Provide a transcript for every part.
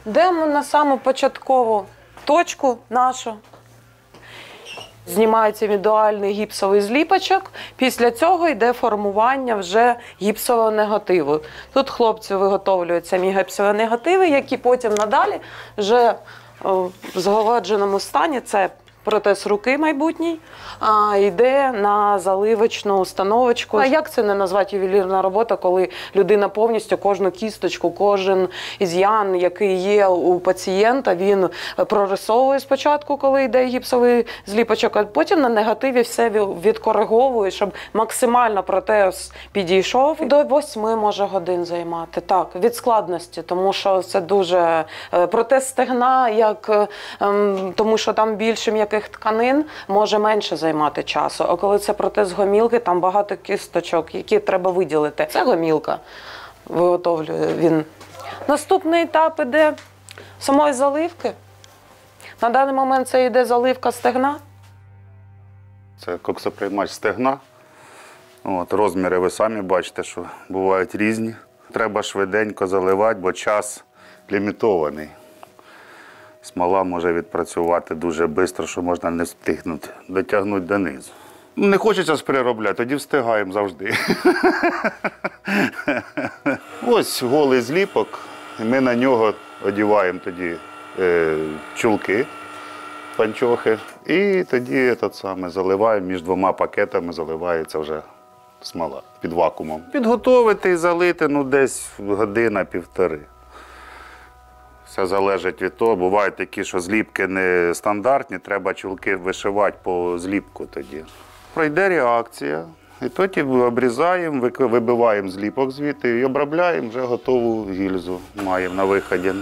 Йдемо на саму початкову точку нашу. Знімається індивідуальний гіпсовий зліпочок, після цього йде формування вже гіпсового негативу. Тут хлопці виготовлюють самі гіпсові негативи, які потім надалі вже в згладженому стані, це протез руки майбутній, йде на заливочну установочку. А як це не назвати ювелірна робота, коли людина повністю кожну кісточку, кожен із'ян, який є у пацієнта, він прорисовує спочатку, коли йде гіпсовий зліпочок, а потім на негативі все відкориговує, щоб максимально протез підійшов. До 8 може годин займати. Так, від складності, тому що це дуже протез стегна, тому що там більше м'яких тканин, може менше займати часу. А коли це протез гомілки, там багато кісточок, які треба виділити. Це гомілка, виготовлює він. Наступний етап іде самої заливки. На даний момент це йде заливка стегна. Це коксоприймач стегна. Розміри ви самі бачите, що бувають різні. Треба швиденько заливати, бо час лімітований. Смола може відпрацювати дуже швидко, що можна не встигнути, дотягнути донизу. Не хочеться ж переробляти, тоді встигаємо завжди. Ось голий зліпок, і ми на нього одягаємо тоді чулки, панчохи, і тоді заливаємо, між двома пакетами заливається вже смола під вакуумом. Підготовити і залити десь година-півтори. Все залежить від того. Бувають такі, що зліпки не стандартні, треба чулки вишивати по зліпку тоді. Пройде реакція, і тоді обрізаємо, вибиваємо зліпок звідти і обробляємо вже готову гільзу, маємо на виході.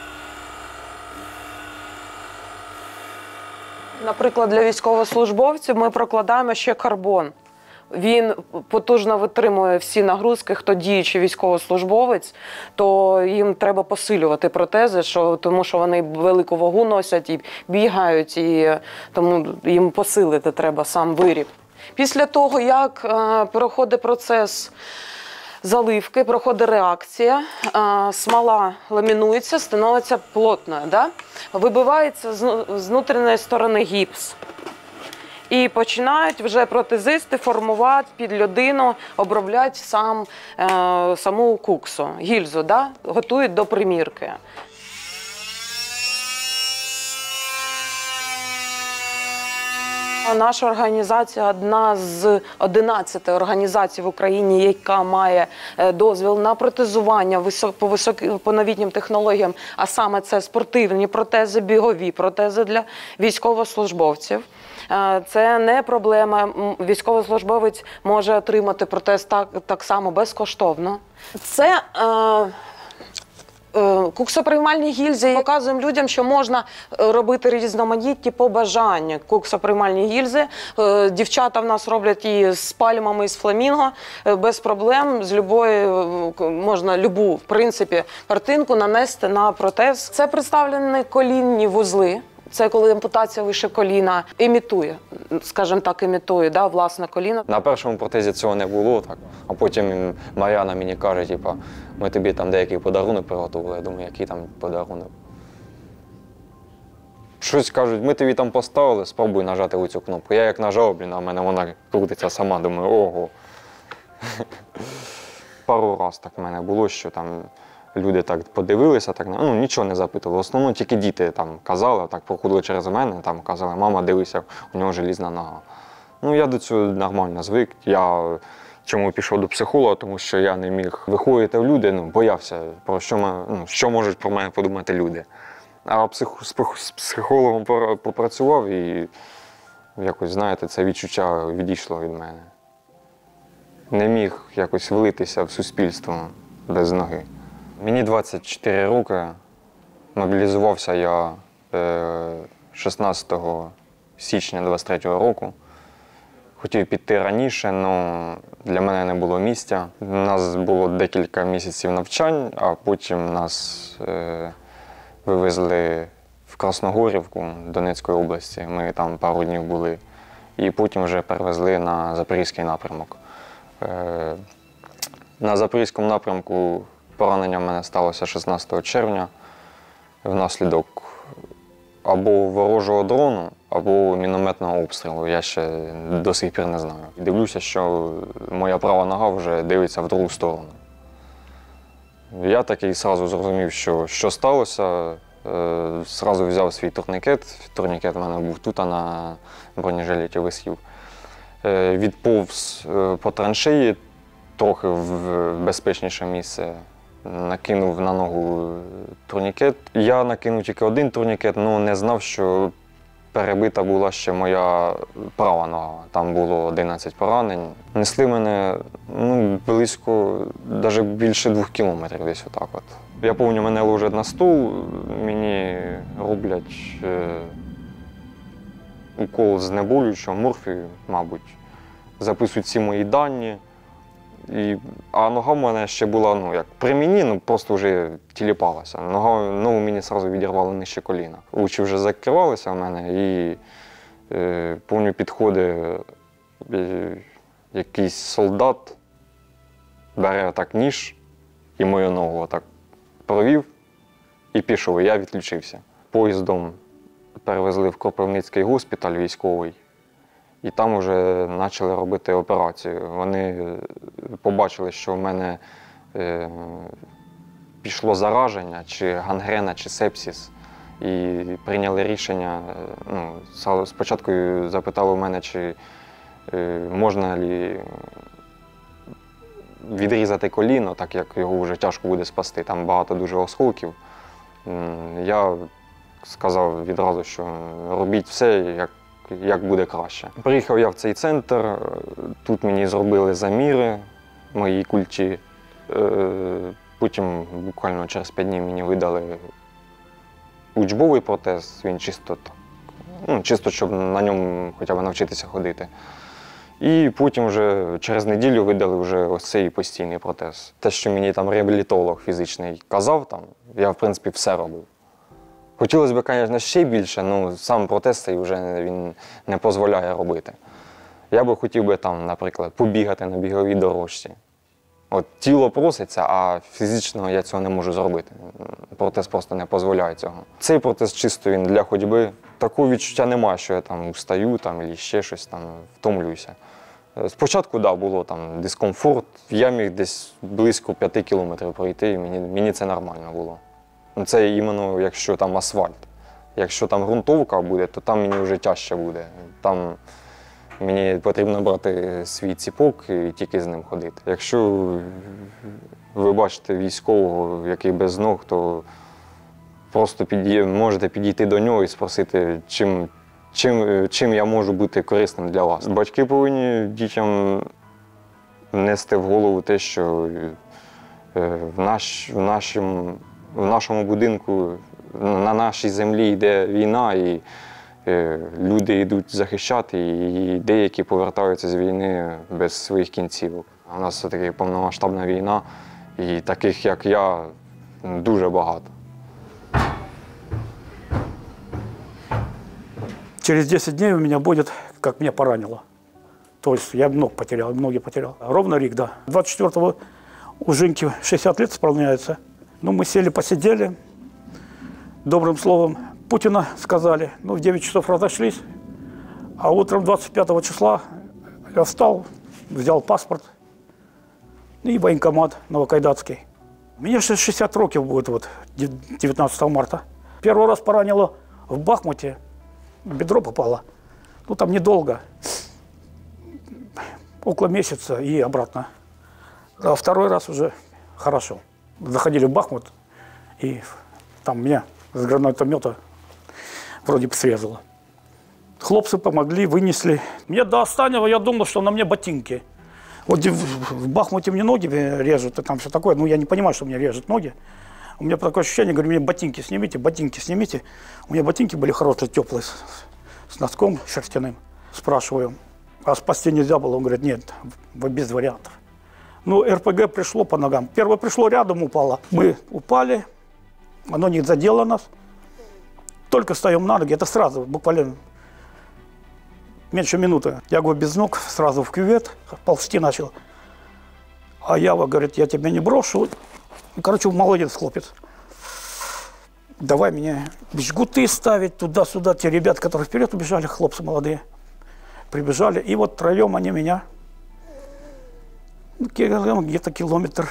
Наприклад, для військовослужбовців ми прокладаємо ще карбон. Він потужно витримує всі нагрузки, хто діючий військовослужбовець, то їм треба посилювати протези, тому що вони велику вагу носять і бігають, і тому їм посилити треба сам виріб. Після того, як проходить процес заливки, проходить реакція, смола ламінується, становиться плотною, вибивається з внутрішньої сторони гіпс. І починають вже протезисти формувати під людину, обробляти саму куксу, гільзу, готують до примірки. Наша організація – одна з 11 організацій в Україні, яка має дозвіл на протезування по новітнім технологіям, а саме це спортивні протези, бігові протези для військовослужбовців. Це не проблема. Військовослужбовець може отримати протез так само безкоштовно. Це куксоприймальні гільзи. Показуємо людям, що можна робити різноманітні по бажанню куксоприймальні гільзи. Дівчата в нас роблять і з пальмами, і з фламінго. Без проблем, можна любу, в принципі, картинку нанести на протез. Це представлені колінні вузли. Це коли ампутація вище коліна імітує, скажімо так, власне коліно. На першому протезі цього не було, а потім Мар'яна мені каже, ми тобі там деякий подарунок приготували. Я думаю, який там подарунок? Щось кажуть, ми тобі там поставили, спробуй нажати оцю кнопку. Я як нажав, а в мене вона крутиться сама, думаю, ого. Пару разів так в мене було, що там люди так подивилися, нічого не запитували. В основному тільки діти казали, проходили через мене, казали, мама, дивися, у нього желізна нога. Я до цього нормально звик. Я чому пішов до психолога, тому що я не міг виходити в люди, боявся, про що можуть про мене подумати люди. А з психологом попрацював і якось, знаєте, це відчуття відійшло від мене. Не міг якось влитися в суспільство без ноги. Мені 24 роки, мобілізувався я 16 січня 23-го року. Хотів піти раніше, але для мене не було місця. У нас було декілька місяців навчань, а потім нас вивезли в Красногорівку Донецької області. Ми там пару днів були. І потім вже перевезли на Запорізький напрямок. На Запорізькому напрямку поранення в мене сталося 16 червня. внаслідок або ворожого дрону, або мінометного обстрілу. Я ще до сих пір не знаю. Дивлюся, що моя права нога вже дивиться в другу сторону. Я такий одразу зрозумів, що сталося. Зразу взяв свій турнікет. Турнікет у мене був тут, а на бронежилеті висів. Відповз по траншеї трохи в безпечніше місце. Накинув на ногу турнікет. Я накинув тільки один турнікет, але не знав, що перебита була ще моя права нога. Там було 11 поранень. Несли мене близько, навіть більше 2 кілометрів десь отак от. Я пам'ятаю, мене ложать на стул, мені роблять укол знеболюючого, морфію, мабуть. Записують всі мої дані. А нога в мене ще була, як при мені, просто вже тіліпалася. Ногу мені одразу відірвали нижче коліна. Очі вже закривалися в мене і пам'ятаю, підходить якийсь солдат, бере так ніж і мою ногу отак провів і пішов, і я відключився. Поїздом перевезли в Кропивницький госпіталь військовий. І там вже почали робити операцію. Вони побачили, що в мене пішло зараження, чи гангрена, чи сепсис. І прийняли рішення. Спочатку запитали у мене, чи можна ли відрізати коліно, так як його вже тяжко буде спасти. Там багато дуже осколків. Я сказав відразу, що робіть все, як буде краще. Приїхав я в цей центр, тут мені зробили заміри моїй культі. Потім буквально через 5 днів мені видали учбовий протез, він чисто так, чисто, щоб на ньому хоча б навчитися ходити. І потім вже через неділю видали вже ось цей постійний протез. Те, що мені там реабілітолог фізичний казав, я в принципі все робив. Хотілося б, звісно, ще більше, але сам протез цей вже він не дозволяє робити. Я би хотів би там, наприклад, побігати на біговій дорожці. От тіло проситься, а фізично я цього не можу зробити. Протез просто не дозволяє цього. Цей протез чисто він для ходьби. Такого відчуття немає, що я там устаю або ще щось, втомлююся. Спочатку, да, було дискомфорт. Я міг десь близько 5 кілометрів пройти, і мені це нормально було. Це іменно, якщо там асфальт. Якщо там ґрунтовка буде, то там мені вже тяжче буде. Там мені потрібно брати свій ціпок і тільки з ним ходити. Якщо ви бачите військового, який без ног, то просто можете підійти до нього і спросити, чим я можу бути корисним для вас. Батьки повинні дітям внести в голову те, що в нашому будинку, на нашій землі йде війна, і люди йдуть захищати, і деякі повертаються з війни без своїх кінцівок. У нас все-таки повномасштабна війна, і таких, як я, дуже багато. Через 10 дней у меня будет, как меня поранило. То есть я ноги потерял. Ровно рик, да. 24-го у Женьки 60 лет исполняется. Мы сели, посидели, добрым словом Путина сказали. В 9 часов разошлись. А утром 25 числа я встал, взял паспорт и военкомат Новокайдацкий. Мне 60 років будет 19 марта. Первый раз поранило в Бахмуте. Бедро попало. Там недолго. Около месяца и обратно. А второй раз уже хорошо. Заходили в Бахмут, и там меня с гранатомета вроде бы срезало. Хлопцы помогли, вынесли. Мне до останнего я думал, что на мне ботинки. В Бахмуте мне ноги режут, и там все такое. Я не понимаю, что мне режут ноги. У меня такое ощущение, говорю, мне ботинки снимите, ботинки снимите. У меня ботинки были хорошие, теплые, с носком шерстяным. Спрашиваю, а спасти нельзя было? Он говорит, нет, без вариантов. РПГ пришло по ногам. Первое пришло рядом, упало. Мы упали, оно не задело нас. Только встаем на ноги, это сразу, буквально меньше минуты. Я говорю, без ног, сразу в кювет, ползти начал. А Ява говорит, я тебя не брошу. Молодец, хлопец. давай мне жгуты ставить туда-сюда. Те ребята, которые вперед убежали, хлопцы молодые, прибежали. И вот втроем они меня, где-то километр,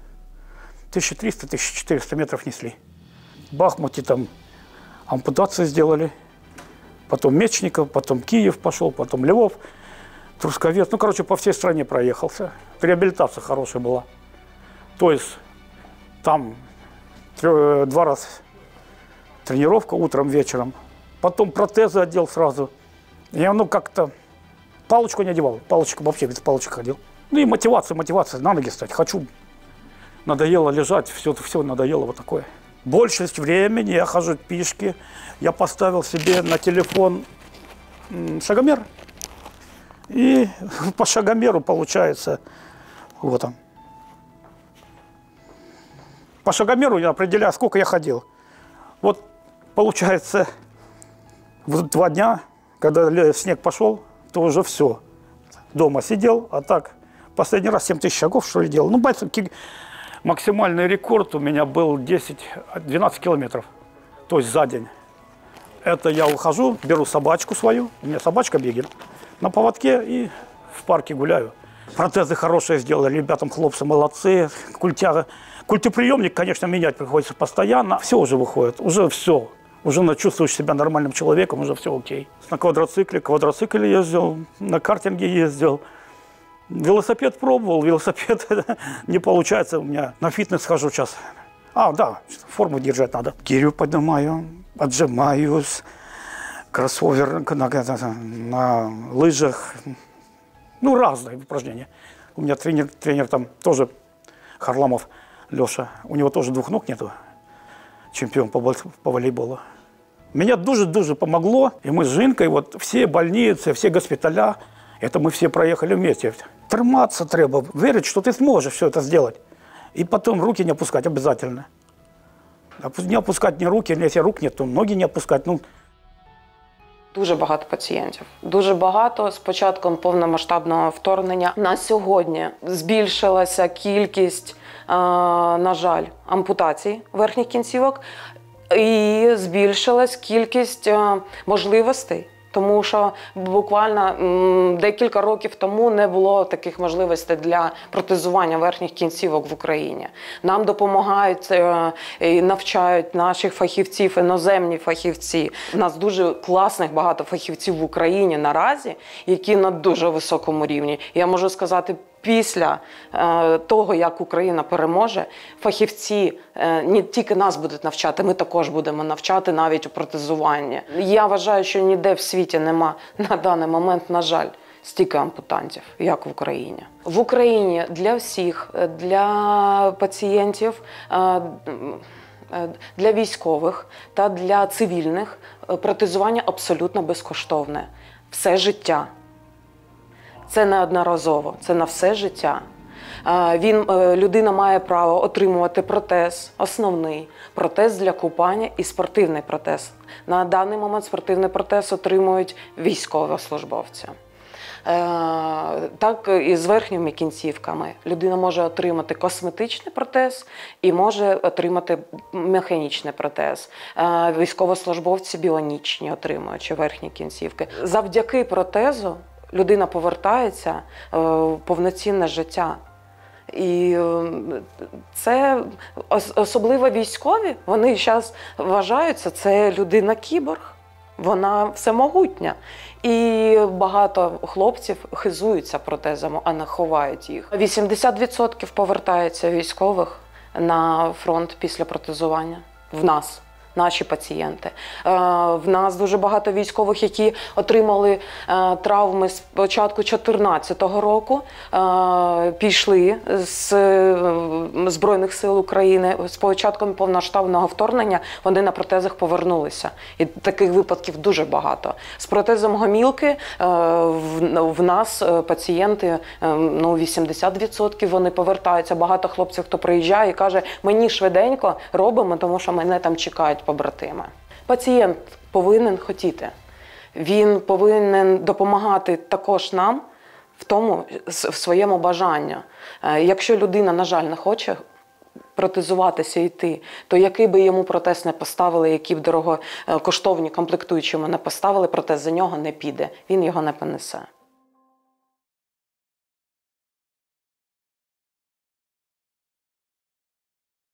1300-1400 метров несли. В Бахмуте там ампутацию сделали, потом Мечников, потом Киев пошел, потом Львов, Трусковец. Ну, короче, по всей стране проехался. Реабилитация хорошая была. То есть там 2 раза тренировка утром, вечером. Потом протезы одел сразу. Я, как-то палочку не одевал. Палочку вообще без палочек ходил. Ну и мотивация, на ноги стать. Хочу. Надоело лежать, все надоело вот такое. Большесть времени я хожу пешки. Я поставил себе на телефон шагомер. И по шагомеру получается, вот он. По шагомеру я определяю, сколько я ходил. Вот получается, в 2 дня, когда снег пошел, то уже все. Дома сидел, а так последний раз 7000 шагов, что ли, делал. Ну, максимальный рекорд у меня был 10-12 километров, то есть за день. Это я ухожу, беру собачку свою, у меня собачка бегает, на поводке и в парке гуляю. Протезы хорошие сделали, ребятам хлопцы молодцы, культиприемник, конечно, менять приходится постоянно. Все уже выходит, уже все. Уже чувствуешь себя нормальным человеком, уже все окей. На квадроцикле ездил, на картинге ездил. Велосипед пробовал, велосипед не получается у меня. На фитнес хожу сейчас. Да, форму держать надо. Гирю поднимаю, отжимаюсь, кроссовер на лыжах. Ну, разные упражнения. У меня тренер там тоже, Харламов Леша. У него тоже 2 ног нету. Чемпион по волейболу. Меня дуже помогло. И мы с Жинкой, вот все больницы, все госпиталя, это мы все проехали вместе. Триматься треба, верить, что ты сможешь все это сделать. И потом руки не опускать обязательно. Не опускать ни руки, если рук нет, то ноги не опускать. Дуже багато пацієнтів. Дуже багато. З початком повномасштабного вторгнення на сьогодні збільшилася кількість, на жаль, ампутацій верхніх кінцівок і збільшилась кількість можливостей. Тому що буквально декілька років тому не було таких можливостей для протезування верхніх кінцівок в Україні. Нам допомагають і навчають наших фахівців, іноземні фахівці. У нас дуже класних багато фахівців в Україні наразі, які на дуже високому рівні. Я можу сказати, після того, як Україна переможе, фахівці не тільки нас будуть навчати, ми також будемо навчати навіть у протезуванні. Я вважаю, що ніде в світі нема на даний момент, на жаль, стільки ампутантів, як в Україні. В Україні для всіх, для пацієнтів, для військових та для цивільних протезування абсолютно безкоштовне. Все життя. Це не одноразово, це на все життя. Людина має право отримувати протез, основний, протез для купання і спортивний протез. На даний момент спортивний протез отримують військовослужбовці. Так і з верхніми кінцівками. Людина може отримати косметичний протез і може отримати механічний протез. Військовослужбовці біонічні отримують верхні кінцівки. Завдяки протезу людина повертається в повноцінне життя. І це особливо військові, вони зараз вважаються, це людина-кіборг, вона всемогутня. І багато хлопців хизуються протезами, а не ховають їх. 80% повертається військових на фронт після протезування в нас. Наші пацієнти. В нас дуже багато військових, які отримали травми з початку 2014 року, пішли з Збройних сил України. З початком повномасштабного вторгнення вони на протезах повернулися. І таких випадків дуже багато. З протезом гомілки в нас пацієнти, 80% вони повертаються. Багато хлопців, хто приїжджає і каже, мені швиденько робимо, тому що мене там чекають побратими. Пацієнт повинен хотіти. Він повинен допомагати також нам в своєму бажанню. Якщо людина, на жаль, не хоче протезуватися і йти, то який би йому протез не поставили, які б дорогокоштовні комплектуючі йому не поставили, протез за нього не піде, він його не понесе.